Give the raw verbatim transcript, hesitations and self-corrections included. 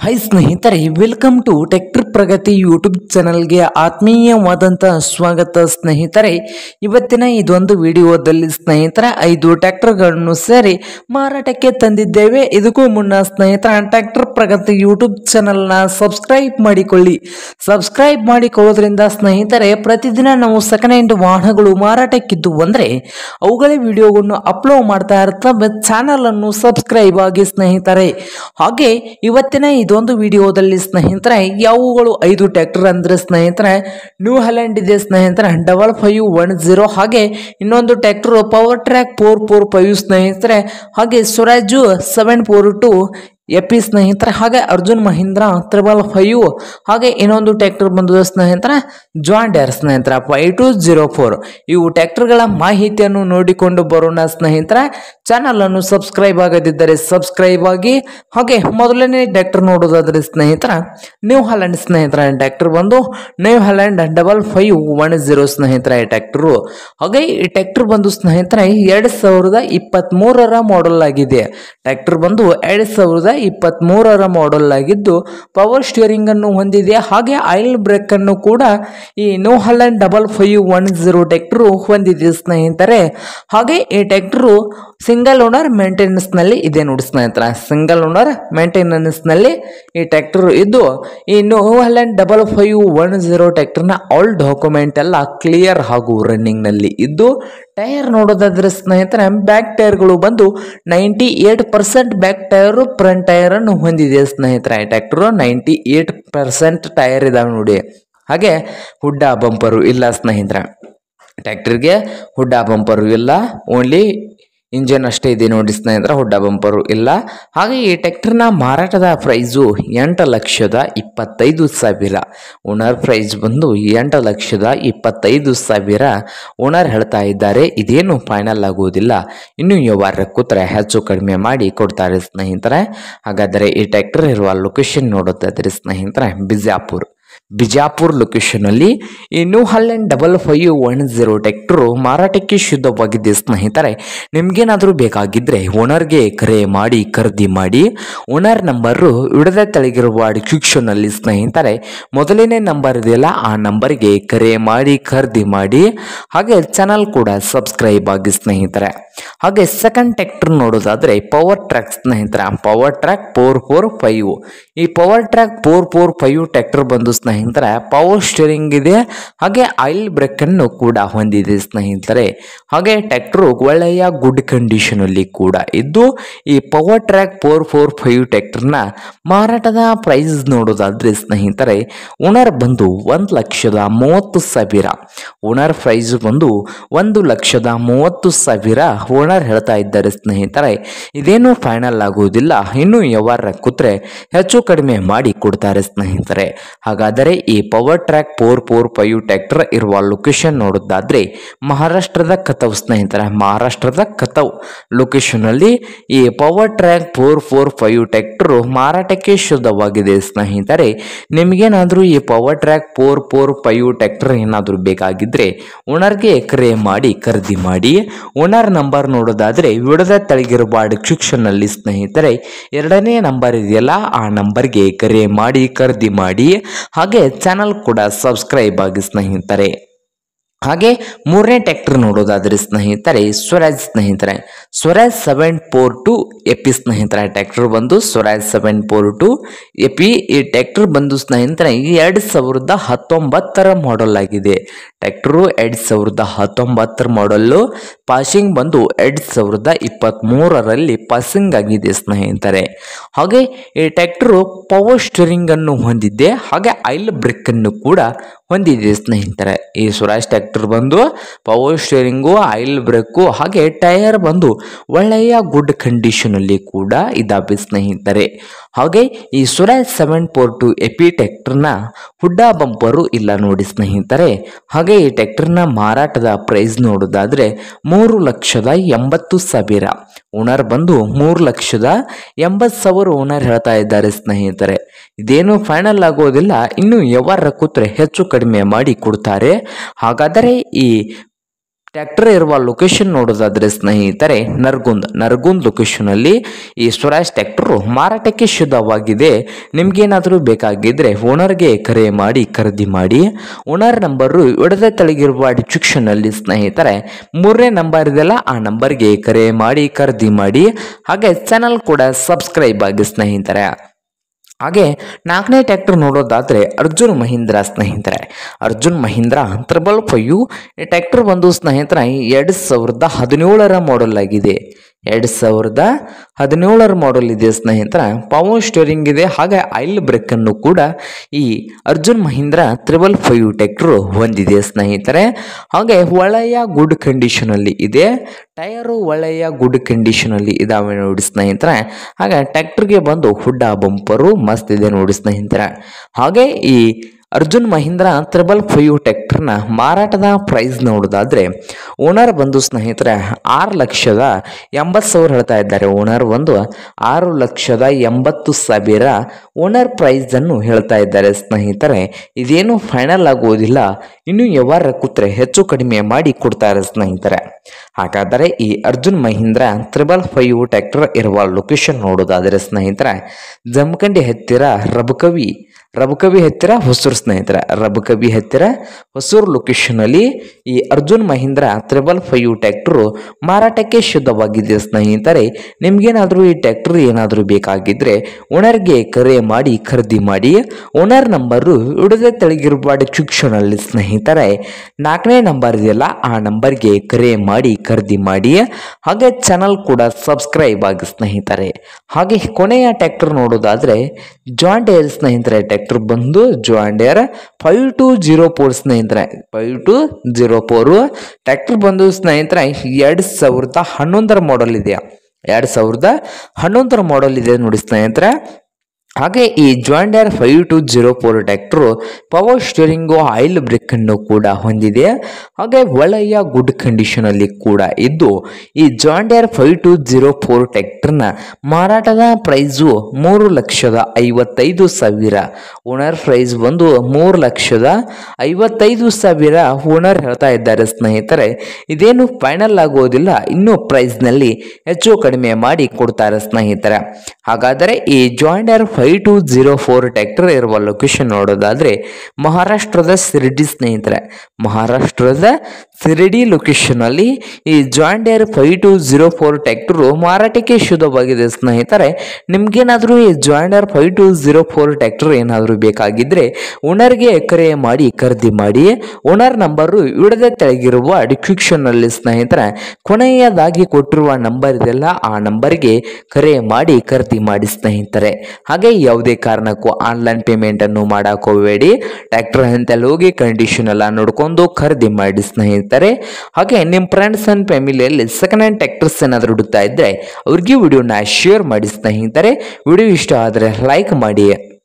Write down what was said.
Hi ಸ್ನೇಹಿತರೆ, welcome to tractor Pragati YouTube ಚಾನಲ್ಗೆ ಆತ್ಮೀಯವಾದಂಥ ಸ್ವಾಗತ. ಸ್ನೇಹಿತರೆ, ಇವತ್ತಿನ ಇದೊಂದು ವಿಡಿಯೋದಲ್ಲಿ ಸ್ನೇಹಿತರೆ ಐದು ಟ್ರ್ಯಾಕ್ಟರ್ಗಳನ್ನು ಸೇರಿ ಮಾರಾಟಕ್ಕೆ ತಂದಿದ್ದೇವೆ. ಇದಕ್ಕೂ ಮುನ್ನ ಸ್ನೇಹಿತರೆ ಟ್ರ್ಯಾಕ್ಟರ್ ಪ್ರಗತಿ ಯೂಟ್ಯೂಬ್ ಚಾನಲ್ನ ಸಬ್ಸ್ಕ್ರೈಬ್ ಮಾಡಿಕೊಳ್ಳಿ. ಸಬ್ಸ್ಕ್ರೈಬ್ ಮಾಡಿಕೊಳ್ಳೋದ್ರಿಂದ ಸ್ನೇಹಿತರೆ ಪ್ರತಿದಿನ ನಾವು ಸೆಕೆಂಡ್ ಹ್ಯಾಂಡ್ ವಾಹನಗಳು ಮಾರಾಟಕ್ಕಿದ್ದು ಅಂದರೆ ಅವುಗಳ ವಿಡಿಯೋವನ್ನು ಅಪ್ಲೋಡ್ ಮಾಡ್ತಾ ಇರ್ತವೆ. ಚಾನಲ್ ಅನ್ನು ಸಬ್ಸ್ಕ್ರೈಬ್ ಆಗಿ ಸ್ನೇಹಿತರೆ. ಹಾಗೆ ಇವತ್ತಿನ ಇದೊಂದು ವಿಡಿಯೋದಲ್ಲಿ ಸ್ನೇಹಿತರೆ ಯಾವುಗಳು ಐದು ಟ್ರ್ಯಾಕ್ಟರ್ ಅಂದ್ರೆ ಸ್ನೇಹಿತರೆ ನ್ಯೂ ಹಾಲೆಂಡ್ ಇದೆ ಸ್ನೇಹಿತರೆ ಡಬಲ್ ಫೈವ್ ಒನ್ ಜೀರೋ, ಹಾಗೆ ಇನ್ನೊಂದು tractor power track four four five ಸ್ನೇಹಿತರೆ, ಹಾಗೆ Swaraj seven four two AP ಸ್ನೇಹಿತರೆ, ಹಾಗೆ ಅರ್ಜುನ್ ಮಹೀಂದ್ರ ತ್ರಿಬಲ್ ಫೈವ್, ಹಾಗೆ ಇನ್ನೊಂದು ಟ್ರ್ಯಾಕ್ಟರ್ ಬಂದು ಸ್ನೇಹಿತರೆ ಜಾನ್ ಡೇರ್ ಸ್ನೇಹಿತರೆ ಫೈವ್ ಟು ಜೀರೋ ಫೋರ್. ಇವು ಟ್ರ್ಯಾಕ್ಟರ್ಗಳ ಮಾಹಿತಿಯನ್ನು ನೋಡಿಕೊಂಡು ಬರೋಣ ಸ್ನೇಹಿತರೆ. ಚಾನಲ್ ಅನ್ನು ಸಬ್ಸ್ಕ್ರೈಬ್ ಆಗದಿದ್ದರೆ ಸಬ್ಸ್ಕ್ರೈಬ್ ಆಗಿ. ಹಾಗೆ ಮೊದಲನೇ ಟ್ರ್ಯಾಕ್ಟರ್ ನೋಡೋದಾದ್ರೆ ಸ್ನೇಹಿತರೆ ನ್ಯೂ ಹಾಲೆಂಡ್ ಸ್ನೇಹಿತರೆ ಟ್ರ್ಯಾಕ್ಟರ್ ಬಂದು New Holland double five one zero ಸ್ನೇಹಿತರೆ ಟ್ರ್ಯಾಕ್ಟರು. ಹಾಗೆ ಈ ಟ್ರ್ಯಾಕ್ಟರ್ ಬಂದು ಸ್ನೇಹಿತರೆ ಎರಡ್ ಸಾವಿರದ ಇಪ್ಪತ್ತ್ ಮೂರರ ಮಾಡೆಲ್ ಆಗಿದೆ. ಟ್ರ್ಯಾಕ್ಟರ್ ಬಂದು ಎರಡ್ ಸಾವಿರದ ಇಪ್ಪತ್ತ್ ಮೂರರ ಮಾಡೆಲ್ ಆಗಿದ್ದು ಪವರ್ ಸ್ಟೀರಿಂಗ್ ಅನ್ನು ಹೊಂದಿದೆ. ಹಾಗೆ ಆಯಿಲ್ ಬ್ರೇಕ್ ಅನ್ನು ಕೂಡ ಈ New Holland double five one zero tractor ಹೊಂದಿದೆ ಸ್ನೇಹಿತರೆ. ಹಾಗೆ ಈ ಟ್ರ್ಯಾಕ್ಟರ್ ಸಿಂಗಲ್ ಓನರ್ ಮೇಂಟೆನೆನ್ಸ್ ನಲ್ಲಿ ಇದೆ ನೋಡಿ ಸ್ನೇಹಿತರೆ. ಸಿಂಗಲ್ ಓನರ್ ಮೇಂಟೆನೆನ್ಸ್ ನಲ್ಲಿ ಈ ಟ್ರ್ಯಾಕ್ಟರ್ ಇದ್ದು ಈ New Holland double five one zero tractor ನ ಆಲ್ ಡಾಕ್ಯುಮೆಂಟ್ ಎಲ್ಲ ಕ್ಲಿಯರ್ ಹಾಗೂ ರನ್ನಿಂಗ್ ನಲ್ಲಿ ಇದ್ದು, ಟೈರ್ ನೋಡೋದಾದ್ರೆ ಸ್ನೇಹಿತರೆ ಬ್ಯಾಕ್ ಟೈರ್ಗಳು ಬಂದು ninety eight percent back tyre, front tyre ಅನ್ನು ಹೊಂದಿದೆ ಸ್ನೇಹಿತರೆ. Tractor ninety eight percent tyre ಇದಾವೆ ನೋಡಿ. ಹಾಗೆ ಹುಡ್ಡ ಬಂಪರು ಇಲ್ಲ ಸ್ನೇಹಿತರೆ, ಟ್ರ್ಯಾಕ್ಟರ್ಗೆ ಹುಡ್ಡ ಬಂಪರು ಇಲ್ಲ, ಓನ್ಲಿ ಇಂಜನ್ ಅಷ್ಟೇ ಇದೆ ನೋಡಿ ಸ್ನೇಹಿತರೆ, ಹುಡ್ಡ ಬಂಪರು ಇಲ್ಲ. ಹಾಗೆ ಈ ಟ್ರ್ಯಾಕ್ಟರ್ನ ಮಾರಾಟದ ಪ್ರೈಸು ಎಂಟು ಲಕ್ಷದ ಇಪ್ಪತ್ತೈದು ಸಾವಿರ. ಓನರ್ ಪ್ರೈಸ್ ಬಂದು ಎಂಟು ಲಕ್ಷದ ಇಪ್ಪತ್ತೈದು ಸಾವಿರ ಓನರ್ ಹೇಳ್ತಾ ಇದ್ದಾರೆ. ಇದೇನು ಫೈನಲ್ ಆಗುವುದಿಲ್ಲ, ಇನ್ನು ವ್ಯವಹಾರ ಕೂತ್ರೆ ಹೆಚ್ಚು ಕಡಿಮೆ ಮಾಡಿ ಕೊಡ್ತಾರೆ ಸ್ನೇಹಿತರೆ. ಹಾಗಾದರೆ ಈ ಟ್ರ್ಯಾಕ್ಟರ್ ಇರುವ ಲೊಕೇಶನ್ ನೋಡೋದಾದ್ರೆ ಸ್ನೇಹಿತರೆ ಬಿಜಾಪುರ್ ಬಿಜಾಪುರ್ ಲೊಕೇಶನ್ ಅಲ್ಲಿ ಈ New Holland double five one zero tractor ಮಾರಾಟಕ್ಕೆ ಶುದ್ಧವಾಗಿದೆ ಸ್ನೇಹಿತರೆ. ನಿಮ್ಗೇನಾದರೂ ಬೇಕಾಗಿದ್ರೆ ಓನರ್ಗೆ ಕರೆ ಮಾಡಿ ಖರೀದಿ ಮಾಡಿ. ಓನರ್ ನಂಬರು ವಿಡದ ತೆಳಗಿರುವ ಡಿಸ್ಕ್ರಿಪ್ಷನ್ ಅಲ್ಲಿ ಸ್ನೇಹಿತರೆ ಮೊದಲನೇ ನಂಬರ್ ಇದೆಯಲ್ಲ ಆ ನಂಬರ್ಗೆ ಕರೆ ಮಾಡಿ ಖರೀದಿ ಮಾಡಿ. ಹಾಗೆ ಚಾನಲ್ ಕೂಡ ಸಬ್ಸ್ಕ್ರೈಬ್ ಆಗಿ ಸ್ನೇಹಿತರೆ. ಹಾಗೆ ಸೆಕೆಂಡ್ ಟ್ರ್ಯಾಕ್ಟರ್ ನೋಡೋದಾದ್ರೆ ಪವರ್ ಟ್ರ್ಯಾಕ್ ಸ್ನೇಹಿತರೆ power track four four five. ಈ power track four four five tractor ಬಂದು ಸ್ನೇಹಿತರೆ ಪವರ್ ಸ್ಟೀರಿಂಗ್ ಇದೆ, ಹಾಗೆ ಆಯಿಲ್ ಬ್ರೇಕ್ ಅನ್ನು ಕೂಡ ಹೊಂದಿದೆ ಸ್ನೇಹಿತರೆ. ಹಾಗೆ ಟ್ರ್ಯಾಕ್ಟರ್ ಒಳ್ಳೆಯ ಗುಡ್ ಕಂಡೀಷನ್ ಅಲ್ಲಿ ಕೂಡ ಇದ್ದು ಈ power track four four five ಟ್ರ್ಯಾಕ್ಟರ್ನ ಮಾರಾಟದ ಪ್ರೈಸ್ ನೋಡೋದಾದ್ರೆ ಸ್ನೇಹಿತರೆ ಓನರ್ ಬಂದು ಒಂದು ಲಕ್ಷದ ಮೂವತ್ತು ಸಾವಿರ. ಓನರ್ ಪ್ರೈಸ್ ಬಂದು ಒಂದು ಲಕ್ಷದ ಮೂವತ್ತು ಸಾವಿರ ಓನರ್ ಹೇಳ್ತಾ ಇದ್ದಾರೆ ಸ್ನೇಹಿತರೆ. ಇದೇನು ಫೈನಲ್ ಆಗುವುದಿಲ್ಲ, ಇನ್ನು ವ್ಯವಹಾರ ಕೂತ್ರೆ ಹೆಚ್ಚು ಕಡಿಮೆ ಮಾಡಿ ಕೊಡ್ತಾರೆ ಸ್ನೇಹಿತರೆ. ಹಾಗಾದರೆ ಈ power track four four five tractor ಇರುವ ಲೊಕೇಶನ್ ನೋಡೋದಾದ್ರೆ ಮಹಾರಾಷ್ಟ್ರದ ಕತವ್ ಸ್ನೇಹಿತರೆ ಮಹಾರಾಷ್ಟ್ರದ ಕತವ್ ಲೊಕೇಶನ್ ಅಲ್ಲಿ ಈ power track four four five tractor ಮಾರಾಟಕ್ಕೆ ಶುದ್ಧವಾಗಿದೆ ಸ್ನೇಹಿತರೆ. ನಿಮಗೇನಾದರೂ ಈ power track four four five tractor ಏನಾದರೂ ಬೇಕಾಗಿದ್ರೆ ಓನರ್ಗೆ ಕರೆ ಮಾಡಿ ಖರೀದಿ ಮಾಡಿ. ಓನರ್ ನಂಬರ್ ನೋಡೋದಾದ್ರೆ ವಿಡದ ತೆಳಗಿರುವ ಡಿಸ್ಕ್ರಿಪ್ಷನ್ ಅಲ್ಲಿ ಸ್ನೇಹಿತರೆ ಎರಡನೇ ನಂಬರ್ ಇದೆಯಲ್ಲ ಆ ನಂಬರ್ಗೆ ಕರೆ ಮಾಡಿ ಖರೀದಿ ಮಾಡಿ. ಹಾಗೆ ಚಾನಲ್ ಕೂಡ ಸಬ್ಸ್ಕ್ರೈಬ್ ಆಗಿ ಸ್ನೇಹಿತರೆ. ಹಾಗೆ ಮೂರನೇ ಟ್ರ್ಯಾಕ್ಟರ್ ನೋಡೋದಾದ್ರೆ ಸ್ನೇಹಿತರೆ ಸ್ವರಾಜ್ ಸ್ನೇಹಿತರೆ Swaraj seven four two AP ಸ್ನೇಹಿತರೆ ಟ್ರ್ಯಾಕ್ಟರ್ ಬಂದು Swaraj seven four two AP. ಈ ಟ್ರ್ಯಾಕ್ಟರ್ ಬಂದು ಸ್ನೇಹಿತರೆ ಎರಡ್ ಸಾವಿರದ ಹತ್ತೊಂಬತ್ತರ ಮಾಡೆಲ್ ಆಗಿದೆ. ಟ್ರ್ಯಾಕ್ಟರು ಎರಡ್ ಸಾವಿರದ ಹತ್ತೊಂಬತ್ತರ ಮಾಡೆಲ್ಲು, ಪಾಸಿಂಗ್ ಬಂದು ಎರಡ್ ಸಾವಿರದ ಇಪ್ಪತ್ತ್ ಮೂರರಲ್ಲಿ ಪಾಸಿಂಗ್ ಆಗಿದೆ ಸ್ನೇಹಿತರೆ. ಹಾಗೆ ಈ ಟ್ರ್ಯಾಕ್ಟರು ಪವರ್ ಸ್ಟೀರಿಂಗ್ ಅನ್ನು ಹೊಂದಿದೆ, ಹಾಗೆ ಆಯಿಲ್ ಬ್ರೇಕ್ ಅನ್ನು ಕೂಡ ಹೊಂದಿದೆ ಸ್ನೇಹಿತರೆ. ಈ ಸ್ವರಾಜ್ ಟ್ರ್ಯಾಕ್ಟರ್ ಬಂದು ಪವರ್ ಸ್ಟೀರಿಂಗು, ಆಯಿಲ್ ಬ್ರೇಕು, ಹಾಗೆ ಟೈರ್ ಬಂದು ಒಳ್ಳೆಯ ಗುಡ್ ಕಂಡೀಷನ್ ಅಲ್ಲಿ ಕೂಡ ಇದಾವೆ ಸ್ನೇಹಿತರೆ. ಹಾಗೆ ಈ Swaraj seven four two AP ಟ್ರ್ಯಾಕ್ಟರ್ನ ಹುಡ್ಡ ಬಂಪರು ಇಲ್ಲ ನೋಡಿ ಸ್ನೇಹಿತರೆ. ಹಾಗೆ ಈ ಟ್ರ್ಯಾಕ್ಟರ್ನ ಮಾರಾಟದ ಪ್ರೈಸ್ ನೋಡೋದಾದ್ರೆ ಮೂರು ಲಕ್ಷದ ಎಂಬತ್ತು ಸಾವಿರ. ಓನರ್ ಬಂದು ಮೂರು ಲಕ್ಷದ ಎಂಬತ್ತು ಸಾವಿರ ಓನರ್ ಹೇಳ್ತಾ ಇದ್ದಾರೆ ಸ್ನೇಹಿತರೆ. ಇದೇನು ಫೈನಲ್ ಆಗೋದಿಲ್ಲ, ಇನ್ನು ವ್ಯವಹಾರ ಕೂತ್ರೆ ಹೆಚ್ಚು ಕಡಿಮೆ ಮಾಡಿ ಕೊಡ್ತಾರೆ. ಹಾಗಾದರೆ ಈ ಟ್ರ್ಯಾಕ್ಟರ್ ಇರುವ ಲೊಕೇಶನ್ ನೋಡೋದಾದ್ರೆ ಸ್ನೇಹಿತರೆ ನರಗುಂದ್ ನರಗುಂದ್ ಲೊಕೇಶನ್ ಅಲ್ಲಿ ಈ ಸ್ವರಾಜ್ ಟ್ರ್ಯಾಕ್ಟರ್ ಮಾರಾಟಕ್ಕೆ ಶುದ್ಧವಾಗಿದೆ. ನಿಮ್ಗೇನಾದರೂ ಬೇಕಾಗಿದ್ರೆ ಓನರ್ಗೆ ಕರೆ ಮಾಡಿ ಖರೀದಿ ಮಾಡಿ. ಓನರ್ ನಂಬರು ಎಡದ ತೆಳಗಿರುವ ಡಿಸ್ಕ್ರಿಪ್ಷನ್ ಅಲ್ಲಿ ಸ್ನೇಹಿತರೆ ಮೂರನೇ ನಂಬರ್ ಇದೆಯಲ್ಲ ಆ ನಂಬರ್ಗೆ ಕರೆ ಮಾಡಿ ಖರೀದಿ ಮಾಡಿ. ಹಾಗೆ ಚಾನಲ್ ಕೂಡ ಸಬ್ಸ್ಕ್ರೈಬ್ ಆಗಿ ಸ್ನೇಹಿತರೆ. ಹಾಗೆ ನಾಲ್ಕನೇ ಟ್ರ್ಯಾಕ್ಟರ್ ನೋಡೋದಾದ್ರೆ ಅರ್ಜುನ್ ಮಹೀಂದ್ರ ಸ್ನೇಹಿತರೆ. ಅರ್ಜುನ್ ಮಹೀಂದ್ರ ತ್ರಿಬಲ್ ಫೈವ್ ಈ ಟ್ರ್ಯಾಕ್ಟರ್ ಬಂದು ಸ್ನೇಹಿತರೆ ಎರಡು ಸಾವಿರದ ಹದಿನೇಳರ ಮಾಡೆಲ್ ಆಗಿದೆ. ಎರಡು ಸಾವಿರದ ಹದಿನೇಳರ ಮಾಡೆಲ್ ಇದೆ ಸ್ನೇಹಿತರೆ. ಪವರ್ ಸ್ಟೇರಿಂಗ್ ಇದೆ. ಹಾಗೆ ಆಯಿಲ್ ಬ್ರೇಕ್ ಅನ್ನು ಕೂಡ ಈ Arjun Mahindra triple five tractor ಹೊಂದಿದೆ ಸ್ನೇಹಿತರೆ. ಹಾಗೆ ಒಳ್ಳೆಯ ಗುಡ್ ಕಂಡೀಷನ್ ಅಲ್ಲಿ ಇದೆ. ಟೈರು ಒಳ್ಳೆಯ ಗುಡ್ ಕಂಡೀಷನ್ ಅಲ್ಲಿ ಇದಾವೆ ನೋಡಿ ಸ್ನೇಹಿತರೆ. ಹಾಗೆ ಟ್ರ್ಯಾಕ್ಟರ್ಗೆ ಬಂದು ಹುಡ್ಡ ಬಂಪರು ಮಸ್ತ್ ಇದೆ ನೋಡಿ ಸ್ನೇಹಿತರೆ. ಹಾಗೆ ಈ ಅರ್ಜುನ್ ಮಹೀಂದ್ರ ತ್ರಿಬಲ್ ಫೈವ್ ಟ್ರ್ಯಾಕ್ಟರ್ನ ಮಾರಾಟದ ಪ್ರೈಸ್ ನೋಡೋದಾದ್ರೆ ಓನರ್ ಬಂದು ಸ್ನೇಹಿತರೆ ಆರು ಲಕ್ಷದ ಎಂಬತ್ತು ಸಾವಿರ ಹೇಳ್ತಾ ಇದ್ದಾರೆ. ಓನರ್ ಒಂದು ಆರು ಲಕ್ಷದ ಎಂಬತ್ತು ಸಾವಿರ ಓನರ್ ಪ್ರೈಸ್ ಅನ್ನು ಹೇಳ್ತಾ ಇದ್ದಾರೆ ಸ್ನೇಹಿತರೆ. ಇದೇನು ಫೈನಲ್ ಆಗುವುದಿಲ್ಲ, ಇನ್ನು ವ್ಯವಹಾರ ಕೂತ್ರೆ ಹೆಚ್ಚು ಕಡಿಮೆ ಮಾಡಿ ಕೊಡ್ತಾರೆ ಸ್ನೇಹಿತರೆ. ಹಾಗಾದರೆ ಈ Arjun Mahindra triple five tractor ಇರುವ ಲೊಕೇಶನ್ ನೋಡೋದಾದರೆ ಸ್ನೇಹಿತರೆ ಜಮಖಂಡಿ ಹತ್ತಿರ ರಬಕವಿ ರಬಕವಿ ಹತ್ತಿರ ಹೊಸೂರು ಸ್ನೇಹಿತರೆ. ರಬಕವಿ ಹತ್ತಿರ ಹೊಸೂರು ಲೊಕೇಶನ್ ಅಲ್ಲಿ ಈ Arjun Mahindra triple five tractor ಮಾರಾಟಕ್ಕೆ ಶುದ್ಧವಾಗಿದೆ ಸ್ನೇಹಿತರೆ. ನಿಮ್ಗೇನಾದರೂ ಈ ಟ್ರ್ಯಾಕ್ಟರ್ ಏನಾದರೂ ಬೇಕಾಗಿದ್ರೆ ಓನರ್ಗೆ ಕರೆ ಮಾಡಿ ಖರೀದಿ ಮಾಡಿ. ಓನರ್ ನಂಬರು ಹಿಡಿದ ತೆಳಗಿರುವ ಡಿಸ್ಕ್ರಿಪ್ಷನ್ ಅಲ್ಲಿ ಸ್ನೇಹಿತರೆ ನಾಲ್ಕನೇ ನಂಬರ್ ಇದೆಯಲ್ಲ ಆ ನಂಬರ್ಗೆ ಕರೆ ಮಾಡಿ ಖರೀದಿ ಮಾಡಿ. ಹಾಗೆ ಚಾನಲ್ ಕೂಡ ಸಬ್ಸ್ಕ್ರೈಬ್ ಆಗಿ ಸ್ನೇಹಿತರೆ. ಹಾಗೆ ಕೊನೆಯ ಟ್ರ್ಯಾಕ್ಟರ್ ನೋಡೋದಾದ್ರೆ ಜಾನ್ ಡೇರ್ ಸ್ನೇಹಿತರೆ. ಟ್ರ್ಯಾಕ್ಟರ್ ಬಂದು John Deere five two zero four ಸ್ನೇಹಿತರೆ. Five two zero four tractor ಬಂದು ಸ್ನೇಹಿತರೆ ಎರಡು ಸಾವಿರದ ಹನ್ನೊಂದರ ಮಾಡೆಲ್ ಇದೆ. ಎರಡು ಸಾವಿರದ ಹನ್ನೊಂದರ ಮಾಡೆಲ್ ಇದೆ ನೋಡಿ ಸ್ನೇಹಿತರೆ. ಹಾಗೆ ಈ John Deere five two zero four tractor power steering oil brake ಅನ್ನು ಕೂಡ ಹೊಂದಿದೆ. ಹಾಗೆ ಒಳ್ಳೆಯ ಗುಡ್ ಕಂಡೀಷನ್ ಅಲ್ಲಿ ಕೂಡ ಇದ್ದು ಈ John Deere five two zero four ಟ್ರ್ಯಾಕ್ಟರ್ನ ಮಾರಾಟದ ಪ್ರೈಸು ಮೂರು ಲಕ್ಷದ ಐವತ್ತೈದು ಸಾವಿರ. ಓನರ್ ಪ್ರೈಸ್ ಬಂದು ಮೂರು ಲಕ್ಷದ ಐವತ್ತೈದು ಸಾವಿರ ಓನರ್ ಹೇಳ್ತಾ ಇದ್ದಾರೆ ಸ್ನೇಹಿತರೆ. ಇದೇನು ಫೈನಲ್ ಆಗೋದಿಲ್ಲ, ಇನ್ನು ಪ್ರೈಸ್ನಲ್ಲಿ ಹೆಚ್ಚು ಕಡಿಮೆ ಮಾಡಿ ಕೊಡ್ತಾರೆ ಸ್ನೇಹಿತರೆ. ಹಾಗಾದರೆ ಈ John Deere five two zero four tractor ಇರುವ ಲೊಕೇಶನ್ ನೋಡೋದಾದ್ರೆ ಮಹಾರಾಷ್ಟ್ರದ ಶಿರಡಿ ಸ್ನೇಹಿತರೆ. ಮಹಾರಾಷ್ಟ್ರದ ಶಿರಡಿ ಲೊಕೇಶನ್ ಅಲ್ಲಿ ಈ John Deere five two zero four tractor ಮಾರಾಟಕ್ಕೆ ಶುದ್ಧವಾಗಿದೆ ಸ್ನೇಹಿತರೆ. ನಿಮ್ಗೇನಾದರೂ ಈ John Deere five two zero four tractor ಏನಾದರೂ ಬೇಕಾಗಿದ್ರೆ ಓನರ್ಗೆ ಕರೆ ಮಾಡಿ ಖರೀದಿ ಮಾಡಿ. ಓನರ್ ನಂಬರು ಇಡದೆ ತೆಳಗಿರುವ ಡಿಸ್ಕ್ರಿಪ್ಷನ್ ಅಲ್ಲಿ ಸ್ನೇಹಿತರೆ ಕೊನೆಯದಾಗಿ ಕೊಟ್ಟಿರುವ ನಂಬರ್ ಇದೆಲ್ಲ ಆ ನಂಬರ್ಗೆ ಕರೆ ಮಾಡಿ ಖರೀದಿ ಮಾಡಿ ಸ್ನೇಹಿತರೆ. ಹಾಗೆ ಯಾವುದೇ ಕಾರಣಕ್ಕೂ ಆನ್ಲೈನ್ ಪೇಮೆಂಟ್ ಅನ್ನು ಮಾಡಕ್ ಹೋಗಬೇಡಿ. ಟ್ರ್ಯಾಕ್ಟರ್ ಅಂತಲ್ಲಿ ಹೋಗಿ ಕಂಡೀಷನ್ ಎಲ್ಲ ನೋಡ್ಕೊಂಡು ಖರೀದಿ ಮಾಡಿ ಸ್ನೇಹಿತರೆ. ಹಾಗೆ ನಿಮ್ಮ ಫ್ರೆಂಡ್ಸ್ ಅಂಡ್ ಫ್ಯಾಮಿಲಿಯಲ್ಲಿ ಸೆಕೆಂಡ್ ಹ್ಯಾಂಡ್ ಟ್ರ್ಯಾಕ್ಟರ್ಸ್ ಏನಾದರೂ ಹುಡುಕ್ತಾ ಇದ್ರೆ ಅವ್ರಿಗೆ ವಿಡಿಯೋನ ಶೇರ್ ಮಾಡಿ ಸ್ನೇಹಿತರೆ. ವಿಡಿಯೋ ಇಷ್ಟ ಆದರೆ ಲೈಕ್ ಮಾಡಿ.